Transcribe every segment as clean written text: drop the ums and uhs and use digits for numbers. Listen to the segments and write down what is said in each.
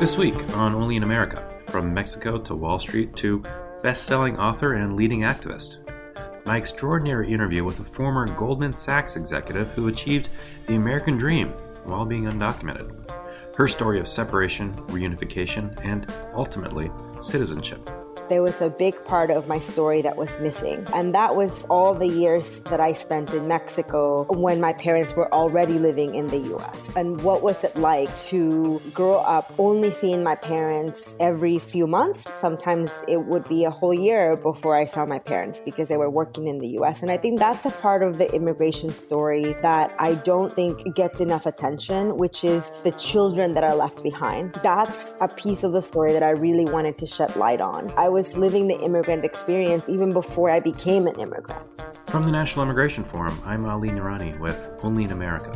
This week on Only in America, from Mexico to Wall Street to best-selling author and leading activist. My extraordinary interview with a former Goldman Sachs executive who achieved the American dream while being undocumented. Her story of separation, reunification, and ultimately citizenship. There was a big part of my story that was missing. And that was all the years that I spent in Mexico when my parents were already living in the US. And what was it like to grow up only seeing my parents every few months? Sometimes it would be a whole year before I saw my parents because they were working in the US. And I think that's a part of the immigration story that I don't think gets enough attention, which is the children that are left behind. That's a piece of the story that I really wanted to shed light on. I was living the immigrant experience even before I became an immigrant. From the National Immigration Forum, I'm Ali Noorani with Only in America.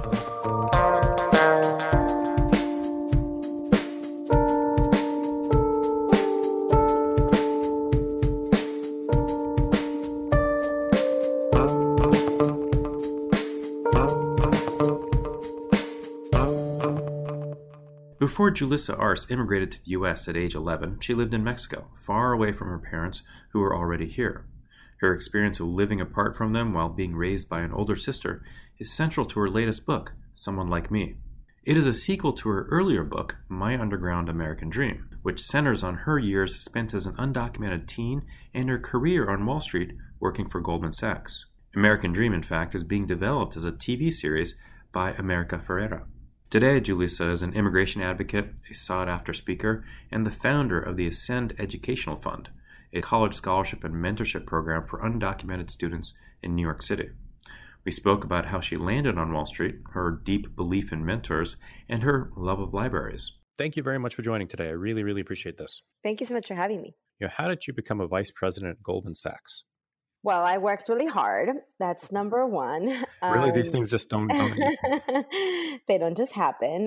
Before Julissa Arce immigrated to the U.S. at age 11, she lived in Mexico, far away from her parents who were already here. Her experience of living apart from them while being raised by an older sister is central to her latest book, Someone Like Me. It is a sequel to her earlier book, My Underground American Dream, which centers on her years spent as an undocumented teen and her career on Wall Street working for Goldman Sachs. American Dream, in fact, is being developed as a TV series by America Ferrera. Today, Julissa is an immigration advocate, a sought-after speaker, and the founder of the Ascend Educational Fund, a college scholarship and mentorship program for undocumented students in New York City. We spoke about how she landed on Wall Street, her deep belief in mentors, and her love of libraries. Thank you very much for joining today. I really, really appreciate this. Thank you so much for having me. How did you become a vice president at Goldman Sachs? Well, I worked really hard. That's number one. Really? These things just don't They don't just happen.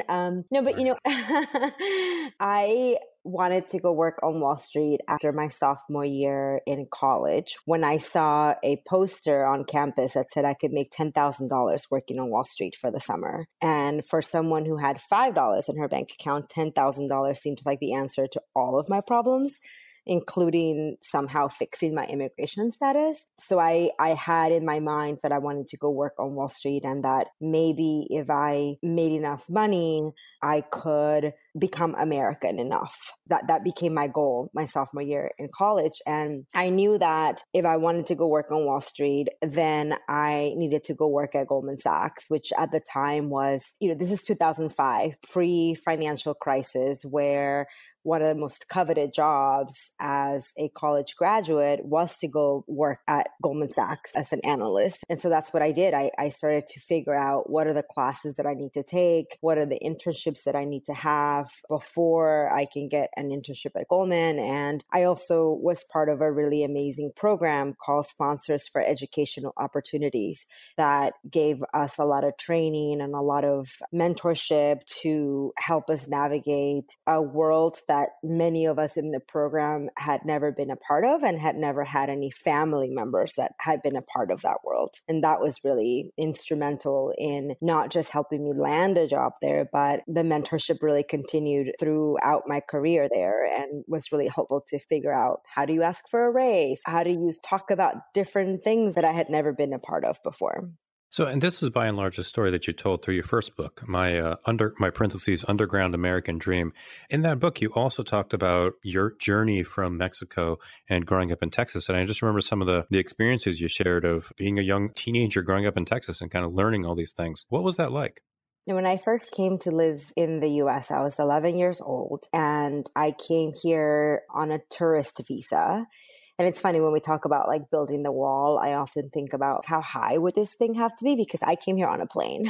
I wanted to go work on Wall Street after my sophomore year in college when I saw a poster on campus that said I could make $10,000 working on Wall Street for the summer. And for someone who had $5 in her bank account, $10,000 seemed like the answer to all of my problems, including somehow fixing my immigration status. So I had in my mind that I wanted to go work on Wall Street and that maybe if I made enough money, I could become American enough. That became my goal my sophomore year in college. And I knew that if I wanted to go work on Wall Street, then I needed to go work at Goldman Sachs, which at the time was, this is 2005, pre-financial crisis, where one of the most coveted jobs as a college graduate was to go work at Goldman Sachs as an analyst. And so that's what I did. I started to figure out what are the classes that I need to take, what are the internships that I need to have before I can get an internship at Goldman. And I also was part of a really amazing program called Sponsors for Educational Opportunities that gave us a lot of training and a lot of mentorship to help us navigate a world that many of us in the program had never been a part of and had never had any family members that had been a part of that world. And that was really instrumental in not just helping me land a job there, but the mentorship really continued throughout my career there and was really helpful to figure out how do you ask for a raise? How do you talk about different things that I had never been a part of before? So, and this is by and large a story that you told through your first book, my parentheses, Underground American Dream. In that book, you also talked about your journey from Mexico and growing up in Texas. And I just remember some of the experiences you shared of being a young teenager growing up in Texas and kind of learning all these things. What was that like? When I first came to live in the US, I was 11 years old and I came here on a tourist visa. And it's funny when we talk about like building the wall, I often think about how high would this thing have to be because I came here on a plane.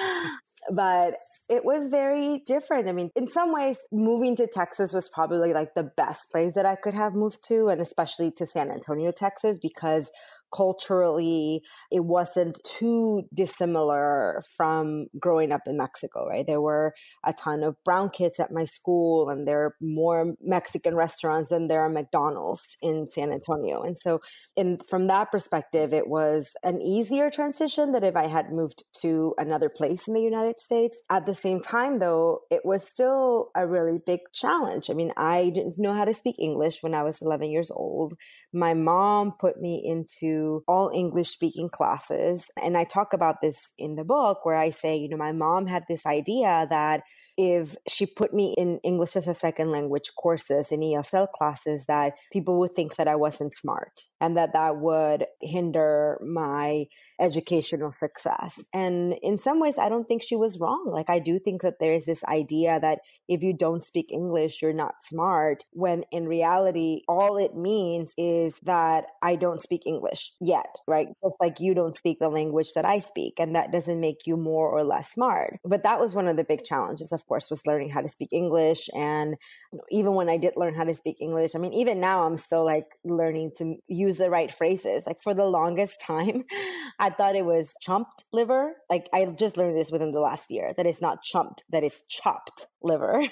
But it was very different. I mean, in some ways, moving to Texas was probably like the best place that I could have moved to, and especially to San Antonio, Texas, because culturally, it wasn't too dissimilar from growing up in Mexico, right? There were a ton of brown kids at my school, and there are more Mexican restaurants than there are McDonald's in San Antonio. And so from that perspective, it was an easier transition than if I had moved to another place in the United States. At the same time, though, it was still a really big challenge. I mean, I didn't know how to speak English when I was 11 years old. My mom put me into all English speaking classes. And I talk about this in the book where I say, you know, my mom had this idea that if she put me in English as a second language courses in ESL classes, that people would think that I wasn't smart and that would hinder my educational success. And in some ways, I don't think she was wrong. Like, I do think that there is this idea that if you don't speak English, you're not smart, when in reality, all it means is that I don't speak English yet, right? Just like you don't speak the language that I speak, and that doesn't make you more or less smart. But that was one of the big challenges, of course, was learning how to speak English. And even when I did learn how to speak English, I mean, even now I'm still like learning to use the right phrases. Like, for the longest time, I thought it was chumped liver. Like, I just learned this within the last year, that it's not chumped, that it's chopped liver.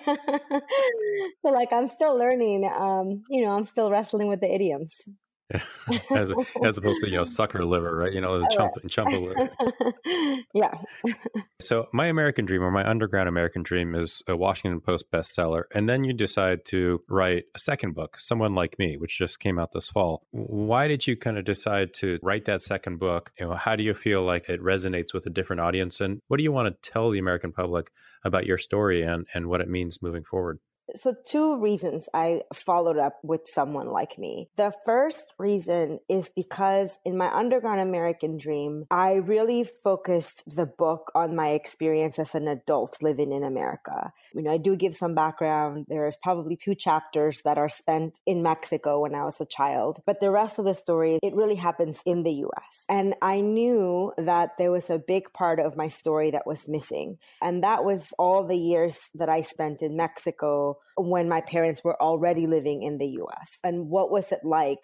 So like, I'm still learning, I'm still wrestling with the idioms. as opposed to, sucker liver, right? The chump of liver. Yeah. So My American Dream, or My Underground American Dream, is a Washington Post bestseller. And then you decide to write a second book, Someone Like Me, which just came out this fall. Why did you kind of decide to write that second book? How do you feel like it resonates with a different audience? And what do you want to tell the American public about your story and what it means moving forward? So 2 reasons I followed up with Someone Like Me. The first reason is because in My Underground American Dream, I really focused the book on my experience as an adult living in America. I do give some background. There's probably 2 chapters that are spent in Mexico when I was a child, but the rest of the story, it really happens in the US. And I knew that there was a big part of my story that was missing. And that was all the years that I spent in Mexico when my parents were already living in the US. And what was it like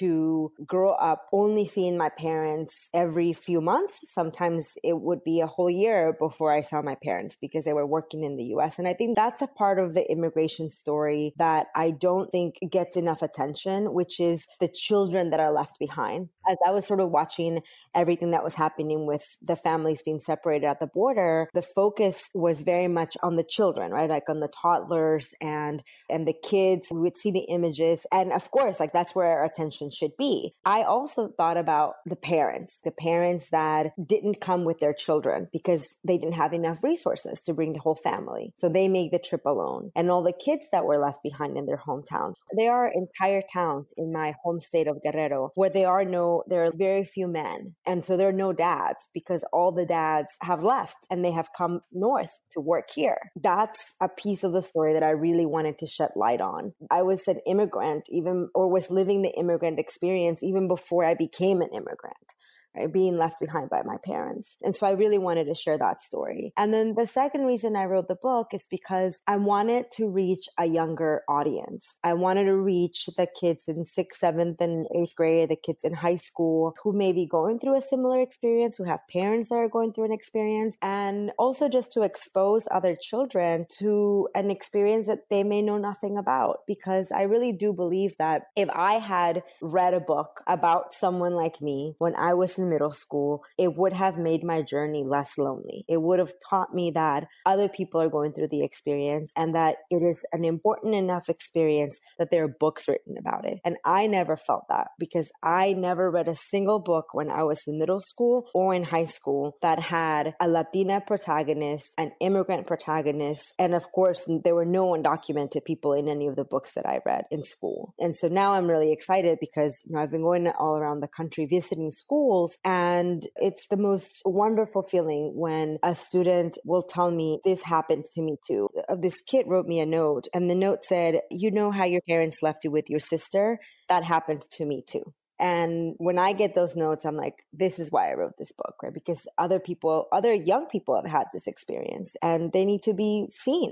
to grow up only seeing my parents every few months? Sometimes it would be a whole year before I saw my parents because they were working in the US. And I think that's a part of the immigration story that I don't think gets enough attention, which is the children that are left behind. As I was sort of watching everything that was happening with the families being separated at the border, the focus was very much on the children, right? Like on the toddlers and the kids. We would see the images. And of course, like, that's where our attention should be. I also thought about the parents that didn't come with their children because they didn't have enough resources to bring the whole family. So they make the trip alone. And all the kids that were left behind in their hometown. There are entire towns in my home state of Guerrero where there are very few men. And so there are no dads because all the dads have left and they have come north to work here. That's a piece of the story that I really wanted to shed light on. I was an immigrant was living the immigrant experience even before I became an immigrant. Right, being left behind by my parents. And so I really wanted to share that story. And then the second reason I wrote the book is because I wanted to reach a younger audience. I wanted to reach the kids in 6th, 7th, and 8th grade, the kids in high school who may be going through a similar experience, who have parents that are going through an experience, and also just to expose other children to an experience that they may know nothing about. Because I really do believe that if I had read a book about someone like me when I was in middle school, it would have made my journey less lonely. It would have taught me that other people are going through the experience and that it is an important enough experience that there are books written about it. And I never felt that because I never read a single book when I was in middle school or in high school that had a Latina protagonist, an immigrant protagonist, and of course, there were no undocumented people in any of the books that I read in school. And so now I'm really excited because I've been going all around the country visiting schools. And it's the most wonderful feeling when a student will tell me, this happened to me too. This kid wrote me a note and the note said, you know how your parents left you with your sister? That happened to me too. And when I get those notes, I'm like, this is why I wrote this book, right? Because other young people have had this experience and they need to be seen.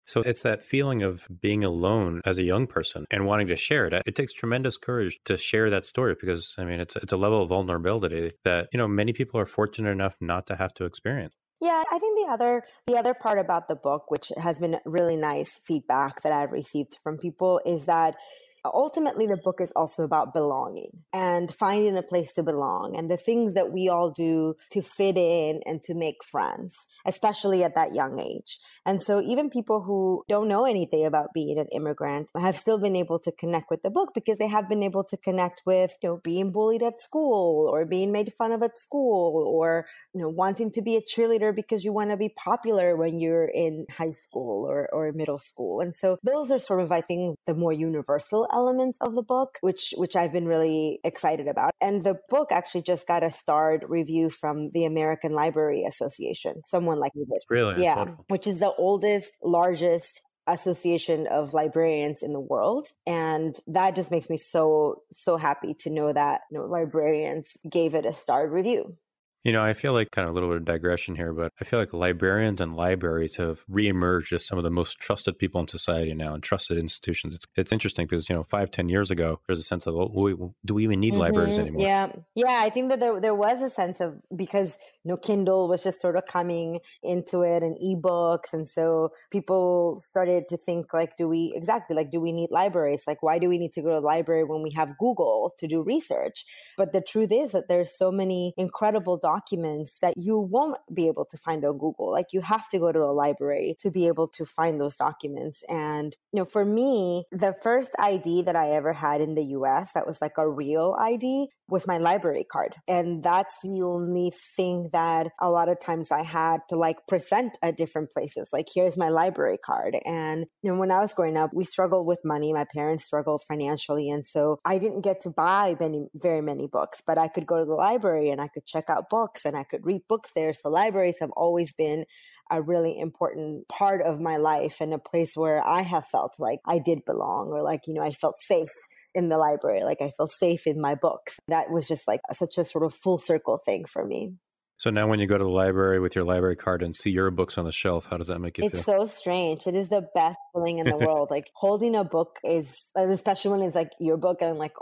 So it's that feeling of being alone as a young person and wanting to share it. It takes tremendous courage to share that story because, I mean, it's a level of vulnerability that, many people are fortunate enough not to have to experience. Yeah, I think the other part about the book, which has been really nice feedback that I've received from people, is that ultimately the book is also about belonging and finding a place to belong and the things that we all do to fit in and to make friends, especially at that young age. And so even people who don't know anything about being an immigrant have still been able to connect with the book because they have been able to connect with, being bullied at school or being made fun of at school or, wanting to be a cheerleader because you want to be popular when you're in high school or middle school. And so those are sort of, I think, the more universal elements of the book, which I've been really excited about. And the book actually just got a starred review from the American Library Association. Someone like me did. Really? Yeah, which is the oldest, largest association of librarians in the world. And that just makes me so happy to know that librarians gave it a starred review. I feel like kind of a little bit of digression here, but I feel like librarians and libraries have reemerged as some of the most trusted people in society now and trusted institutions. It's interesting because, 5-10 years ago, there's a sense of, do we even need libraries anymore? Yeah. I think that there was a sense of, because, Kindle was just sort of coming into it and ebooks. And so people started to think like, do we need libraries? Like, why do we need to go to the library when we have Google to do research? But the truth is that there's so many incredible documents that you won't be able to find on Google. Like, you have to go to a library to be able to find those documents. And, for me, the first ID that I ever had in the US that was like a real ID was my library card. And that's the only thing that a lot of times I had to like present at different places. Like, here's my library card. And, when I was growing up, we struggled with money. My parents struggled financially. And so I didn't get to buy very many books, but I could go to the library and I could check out books and I could read books there. So libraries have always been a really important part of my life and a place where I have felt like I did belong, or like, I felt safe in the library. Like, I feel safe in my books. That was just like such a sort of full circle thing for me. So now when you go to the library with your library card and see your books on the shelf, how does that make you feel? It's so strange. It is the best feeling in the world. Like, holding a book is, especially when it's like your book and like,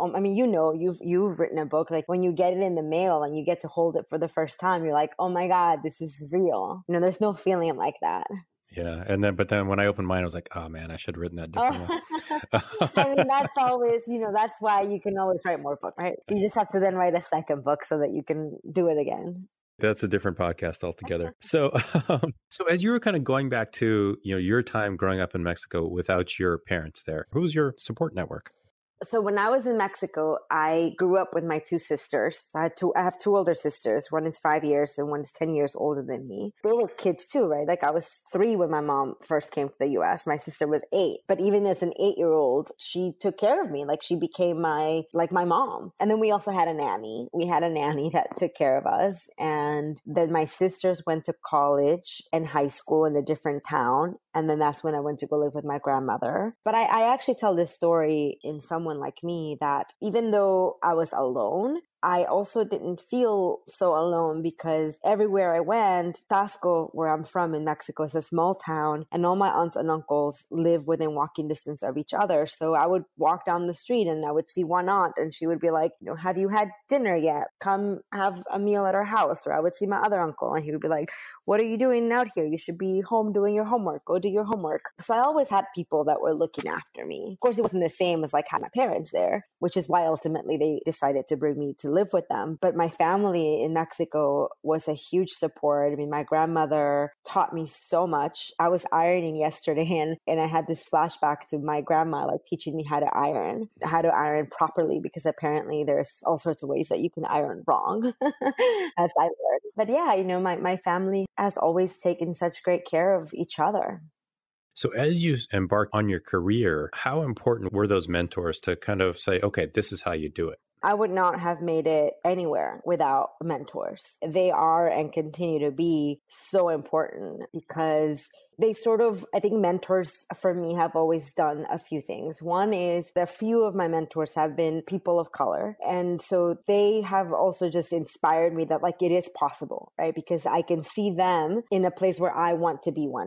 you've written a book. Like, when you get it in the mail and you get to hold it for the first time, you're like, oh my God, this is real. There's no feeling like that. Yeah. But then when I opened mine, I was like, oh man, I should have written that differently. I mean, that's always, that's why you can always write more books, right? You just have to then write a second book so that you can do it again. That's a different podcast altogether. So as you were kind of going back to, your time growing up in Mexico without your parents there, who was your support network? So when I was in Mexico, I grew up with my two sisters. I have two older sisters. One is 5 years and one is 10 years older than me. They were kids too, right? Like, I was 3 when my mom first came to the US. My sister was 8. But even as an 8-year-old, she took care of me. Like, she became my mom. And then we also had a nanny. We had a nanny that took care of us. And then my sisters went to college and high school in a different town. And then that's when I went to go live with my grandmother. But I actually tell this story in someone like me that even though I was alone, I also didn't feel so alone because everywhere I went, Tasco, where I'm from in Mexico, is a small town, and all my aunts and uncles live within walking distance of each other. So I would walk down the street and I would see one aunt and she would be like, have you had dinner yet? Come have a meal at our house. Or I would see my other uncle and he would be like, what are you doing out here? You should be home doing your homework. Go do your homework. So I always had people that were looking after me. Of course, it wasn't the same as like having my parents there, which is why ultimately they decided to bring me to live with them. But my family in Mexico was a huge support. I mean, my grandmother taught me so much. I was ironing yesterday and I had this flashback to my grandma like teaching me how to iron properly, because apparently there's all sorts of ways that you can iron wrong, as I learned. But yeah, my family has always taken such great care of each other. So as you embark on your career, how important were those mentors to kind of say, okay, this is how you do it? I would not have made it anywhere without mentors. They are and continue to be so important because they I think mentors for me have always done a few things. One is that a few of my mentors have been people of color. And so they have also just inspired me that like it is possible, right? Because I can see them in a place where I want to be one day.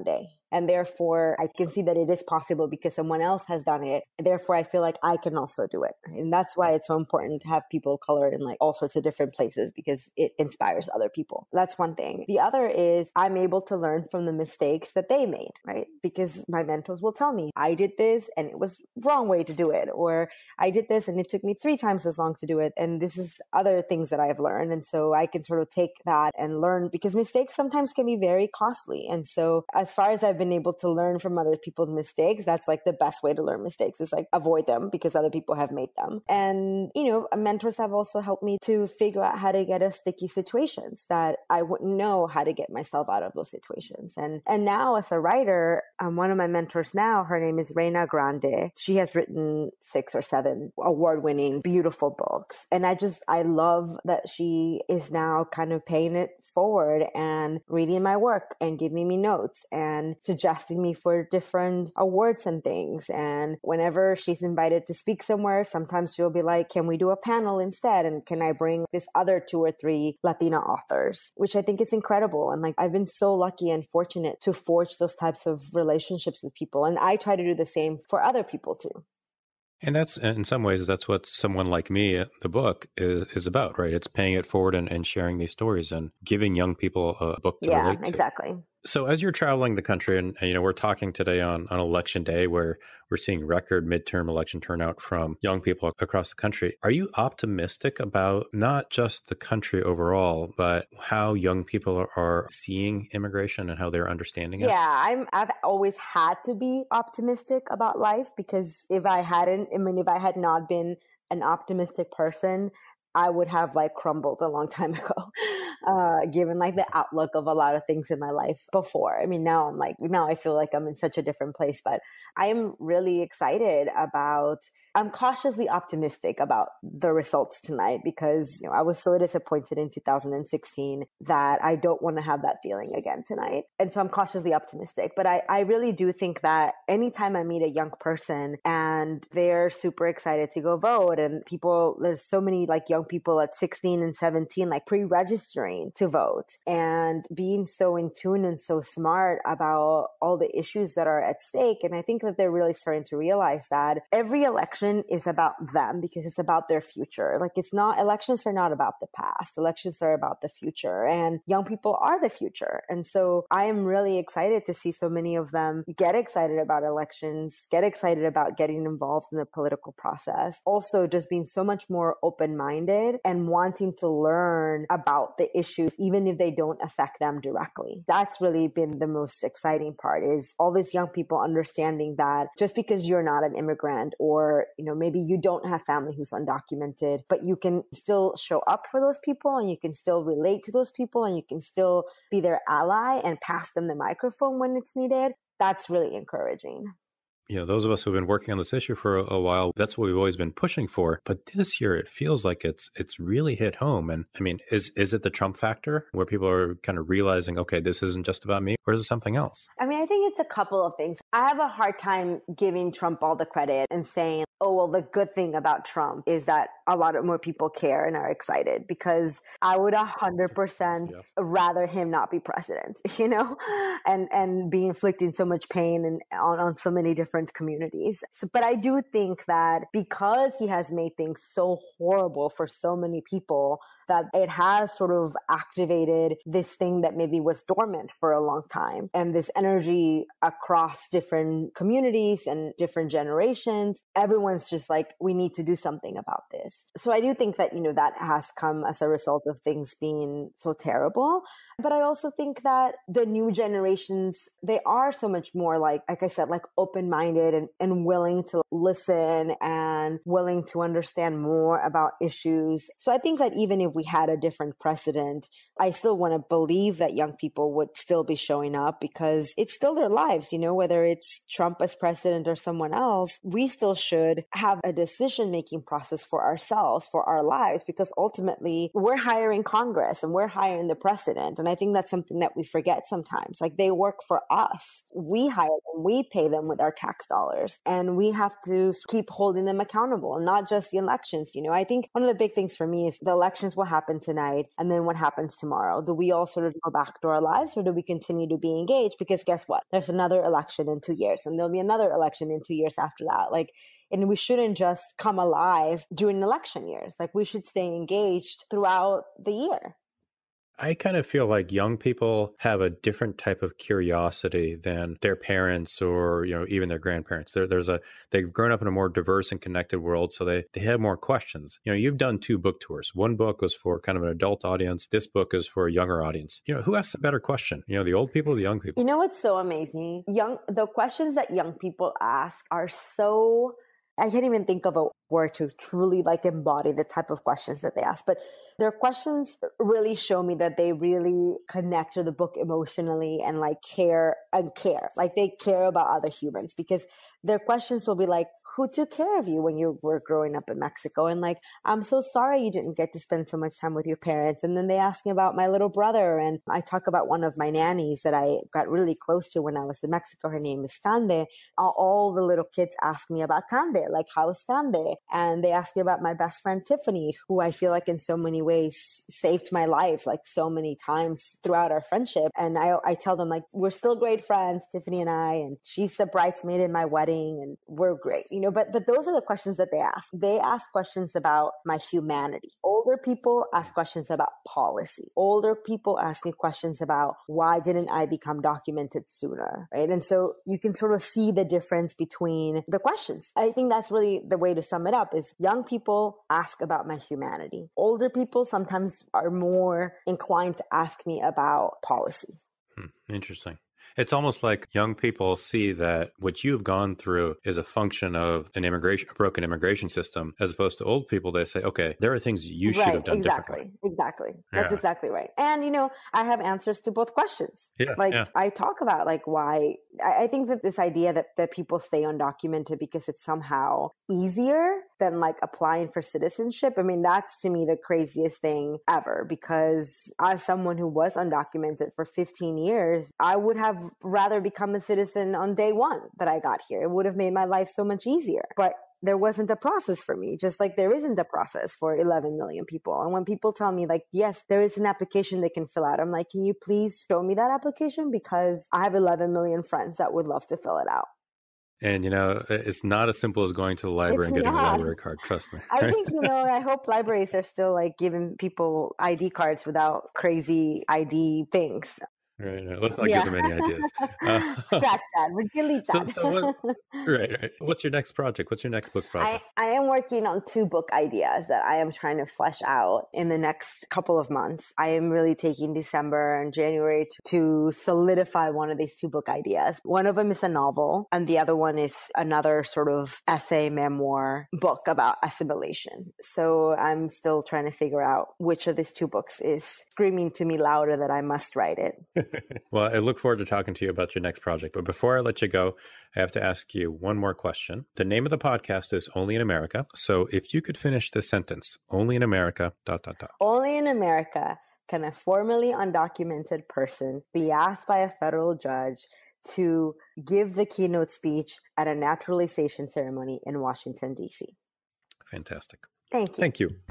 And therefore, I can see that it is possible because someone else has done it. Therefore, I feel like I can also do it. And that's why it's so important to have people of color in like all sorts of different places, because it inspires other people. That's one thing. The other is I'm able to learn from the mistakes that they made, right? Because my mentors will tell me, I did this and it was wrong way to do it, or I did this and it took me 3 times as long to do it. And this is other things that I've learned. And so I can sort of take that and learn, because mistakes sometimes can be very costly. And so as far as I've been able to learn from other people's mistakes, that's like the best way to learn mistakes, is like avoid them because other people have made them. And, you know, mentors have also helped me to figure out how to get out of sticky situations that I wouldn't know how to get myself out of those situations. And now as a writer, one of my mentors now, her name is Reina Grande. She has written 6 or 7 award-winning, beautiful books. And I love that she is now kind of paying it forward and reading my work and giving me notes and suggesting me for different awards and things. And whenever she's invited to speak somewhere, sometimes she'll be like, can we do a panel instead? And can I bring this other 2 or 3 Latina authors? Which I think is incredible. And like, I've been so lucky and fortunate to forge those types of relationships with people. And I try to do the same for other people too. And that's, in some ways, that's what Someone Like Me, the book, is about, right? It's paying it forward and sharing these stories and giving young people a book to relate to. Yeah, exactly. So as you're traveling the country, and you know, we're talking today on election day, where we're seeing record midterm election turnout from young people across the country. Are you optimistic about not just the country overall, but how young people are seeing immigration and how they're understanding it? Yeah, I've always had to be optimistic about life, because if I had not been an optimistic person, I would have like crumbled a long time ago, given like the outlook of a lot of things in my life before. I mean, now I feel like I'm in such a different place, but I am really excited I'm cautiously optimistic about the results tonight, because, you know, I was so disappointed in 2016 that I don't want to have that feeling again tonight. And so I'm cautiously optimistic, but I really do think that anytime I meet a young person and they're super excited to go vote, and there's so many like young people at 16 and 17, like pre-registering to vote and being so in tune and so smart about all the issues that are at stake. And I think that they're really starting to realize that every election is about them, because it's about their future. Like, elections are not about the past. Elections are about the future, and young people are the future. And so I am really excited to see so many of them get excited about elections, get excited about getting involved in the political process. Also just being so much more open-minded and wanting to learn about the issues, even if they don't affect them directly. That's really been the most exciting part, is all these young people understanding that just because you're not an immigrant, or, you know, maybe you don't have family who's undocumented, but you can still show up for those people, and you can still relate to those people, and you can still be their ally and pass them the microphone when it's needed. That's really encouraging. You know, those of us who've been working on this issue for a while, that's what we've always been pushing for. But this year, it feels like it's really hit home. And I mean, is it the Trump factor, where people are kind of realizing, okay, this isn't just about me, or is it something else? I mean, I think it's a couple of things. I have a hard time giving Trump all the credit and saying, oh, well, the good thing about Trump is that a lot of more people care and are excited, because I would 100% rather him not be president, you know, and be inflicting so much pain on so many different communities. But I do think that because he has made things so horrible for so many people, that it has sort of activated this thing that maybe was dormant for a long time. And this energy across different communities and different generations, everyone's just like, we need to do something about this. So I do think that, you know, that has come as a result of things being so terrible. But I also think that the new generations, they are so much more like I said, like open-minded and willing to listen and willing to understand more about issues. So I think that even if we had a different precedent, I still want to believe that young people would still be showing up, because it's still their lives, you know, whether it's Trump as president or someone else, we still should have a decision-making process for ourselves ourselves for our lives, because ultimately we're hiring Congress and we're hiring the president. And I think that's something that we forget sometimes. Like, they work for us. We hire them, we pay them with our tax dollars, and we have to keep holding them accountable, and not just the elections. I think one of the big things for me is the elections will happen tonight, and then what happens tomorrow? Do we all sort of go back to our lives, or do we continue to be engaged? Because guess what? There's another election in 2 years, and there'll be another election in 2 years after that. And we shouldn't just come alive during election years. We should stay engaged throughout the year. I kind of feel like young people have a different type of curiosity than their parents or, even their grandparents. They've grown up in a more diverse and connected world, so they have more questions. You've done 2 book tours. One book was for kind of an adult audience. This book is for a younger audience. Who asks a better question? The old people or the young people? What's so amazing? The questions that young people ask are so... I can't even think of a word to truly embody the type of questions that they ask. But their questions really show me that they really connect to the book emotionally and care. They care about other humans, because their questions will be like, who took care of you when you were growing up in Mexico? And I'm so sorry you didn't get to spend so much time with your parents. And then they ask me about my little brother. And I talk about one of my nannies that I got really close to when I was in Mexico. Her name is Cande. All the little kids ask me about Cande, how's Cande? And they ask me about my best friend, Tiffany, who I feel in so many ways saved my life, so many times throughout our friendship. And I tell them, we're still great friends, Tiffany and I, and she's the bridesmaid in my wedding, and we're great, but those are the questions that they ask. They ask questions about my humanity. Older people ask questions about policy. Older people ask me questions about, why didn't I become documented sooner, right? And so you can sort of see the difference between the questions. I think that's really the way to sum it up, is young people ask about my humanity. Older people sometimes are more inclined to ask me about policy. Interesting. It's almost like young people see that what you've gone through is a function of a broken immigration system, as opposed to old people. They say, okay, there are things you should have done differently. Exactly. That's exactly right. And, I have answers to both questions. I talk about why I think that this idea that people stay undocumented because it's somehow easier than applying for citizenship. I mean, that's to me the craziest thing ever, because as someone who was undocumented for 15 years, I would have rather become a citizen on day one that I got here. It would have made my life so much easier. But there wasn't a process for me, just like there isn't a process for 11 million people. And when people tell me yes, there is an application they can fill out, I'm like, can you please show me that application? Because I have 11 million friends that would love to fill it out. And, it's not as simple as going to the library and getting a library card. Trust me. I think, I hope libraries are still giving people ID cards without crazy ID things. Right. Let's not give them any ideas. Scratch that. We'll delete that. Right. What's your next project? What's your next book project? I am working on 2 book ideas that I am trying to flesh out in the next couple of months. I am really taking December and January to solidify one of these 2 book ideas. One of them is a novel, and the other one is another sort of essay memoir book about assimilation. So I'm still trying to figure out which of these 2 books is screaming to me louder that I must write it. Well, I look forward to talking to you about your next project. But before I let you go, I have to ask you one more question. The name of the podcast is Only in America. So if you could finish this sentence, only in America, ... Only in America can a formerly undocumented person be asked by a federal judge to give the keynote speech at a naturalization ceremony in Washington, D.C. Fantastic. Thank you. Thank you.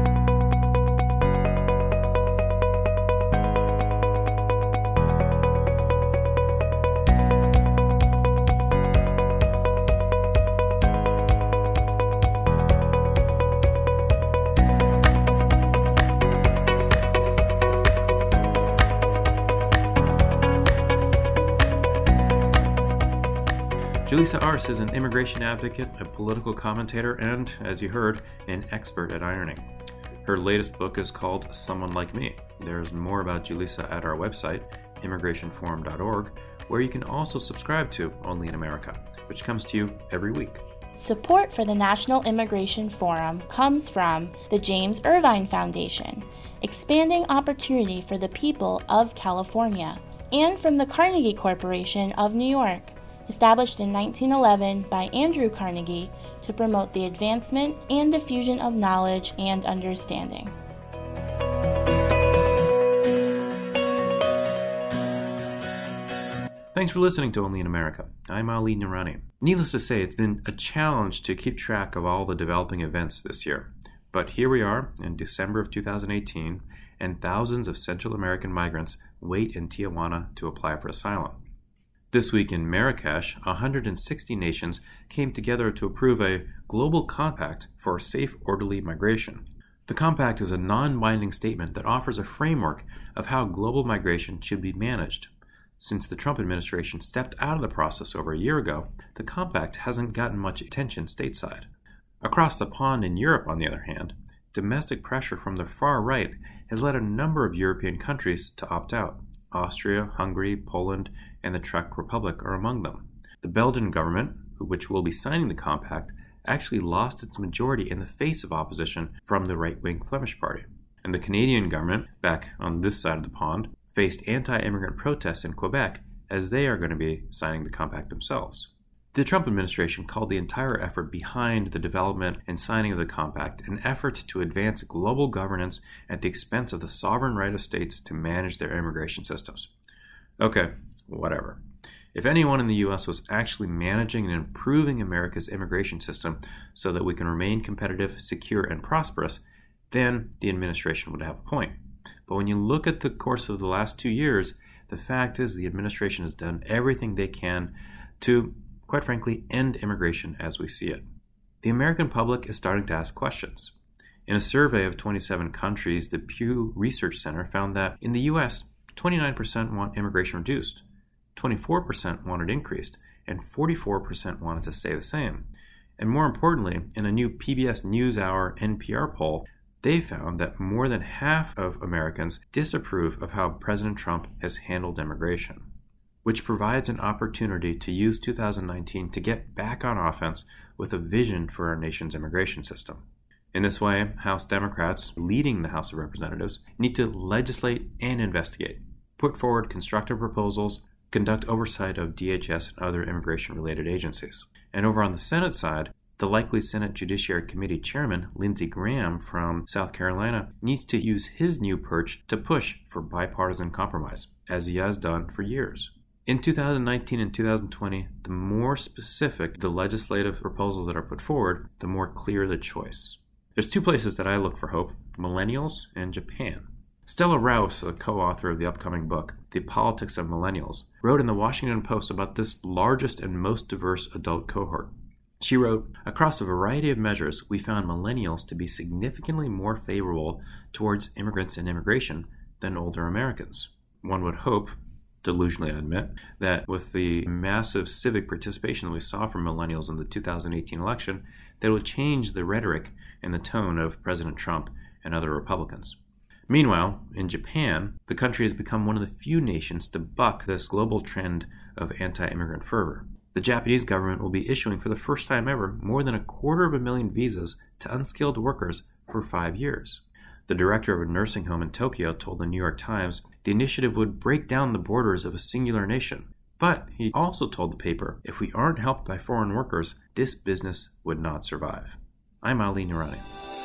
Julissa Arce is an immigration advocate, a political commentator, and, as you heard, an expert at ironing. Her latest book is called Someone Like Me. There's more about Julissa at our website, immigrationforum.org, where you can also subscribe to Only in America, which comes to you every week. Support for the National Immigration Forum comes from the James Irvine Foundation, expanding opportunity for the people of California, and from the Carnegie Corporation of New York, established in 1911 by Andrew Carnegie to promote the advancement and diffusion of knowledge and understanding. Thanks for listening to Only in America. I'm Ali Noorani. Needless to say, it's been a challenge to keep track of all the developing events this year. But here we are in December of 2018, and thousands of Central American migrants wait in Tijuana to apply for asylum. This week in Marrakesh, 160 nations came together to approve a global compact for safe, orderly migration. The compact is a non-binding statement that offers a framework of how global migration should be managed. Since the Trump administration stepped out of the process over a year ago, the compact hasn't gotten much attention stateside. Across the pond in Europe, on the other hand, domestic pressure from the far right has led a number of European countries to opt out. Austria, Hungary, Poland, and the Czech Republic are among them. The Belgian government, which will be signing the compact, actually lost its majority in the face of opposition from the right-wing Flemish Party. And the Canadian government, back on this side of the pond, faced anti-immigrant protests in Quebec as they are going to be signing the compact themselves. The Trump administration called the entire effort behind the development and signing of the compact an effort to advance global governance at the expense of the sovereign right of states to manage their immigration systems. Okay, whatever. If anyone in the U.S. was actually managing and improving America's immigration system so that we can remain competitive, secure, and prosperous, then the administration would have a point. But when you look at the course of the last 2 years, the fact is the administration has done everything they can to, quite frankly, end immigration as we see it. The American public is starting to ask questions. In a survey of 27 countries, the Pew Research Center found that in the U.S., 29% want immigration reduced, 24% want it increased, and 44% want it to stay the same. And more importantly, in a new PBS NewsHour NPR poll, they found that more than half of Americans disapprove of how President Trump has handled immigration, which provides an opportunity to use 2019 to get back on offense with a vision for our nation's immigration system. In this way, House Democrats, leading the House of Representatives, need to legislate and investigate, put forward constructive proposals, conduct oversight of DHS and other immigration-related agencies. And over on the Senate side, the likely Senate Judiciary Committee Chairman, Lindsey Graham from South Carolina, needs to use his new perch to push for bipartisan compromise, as he has done for years. In 2019 and 2020, the more specific the legislative proposals that are put forward, the more clear the choice. There's two places that I look for hope: millennials and Japan. Stella Rouse, a co-author of the upcoming book, The Politics of Millennials, wrote in the Washington Post about this largest and most diverse adult cohort. She wrote, "Across a variety of measures, we found millennials to be significantly more favorable towards immigrants and immigration than older Americans. One would hope, delusionally I admit, that with the massive civic participation that we saw from millennials in the 2018 election, that it would change the rhetoric and the tone of President Trump and other Republicans." Meanwhile, in Japan, the country has become one of the few nations to buck this global trend of anti-immigrant fervor. The Japanese government will be issuing for the first time ever more than 250,000 visas to unskilled workers for 5 years. The director of a nursing home in Tokyo told the New York Times the initiative would break down the borders of a singular nation. But he also told the paper, if we aren't helped by foreign workers, this business would not survive. I'm Ali Noorani.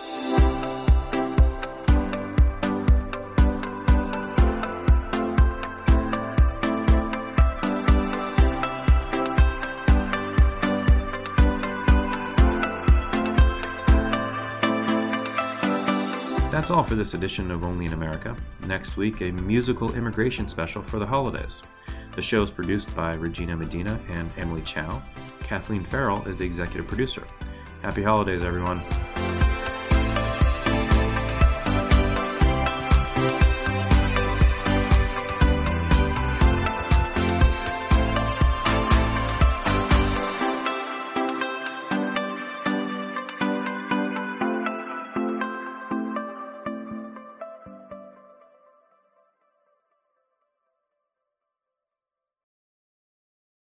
That's all for this edition of Only in America. Next week, a musical immigration special for the holidays. The show is produced by Regina Medina and Emily Chow. Kathleen Farrell is the executive producer. Happy holidays, everyone.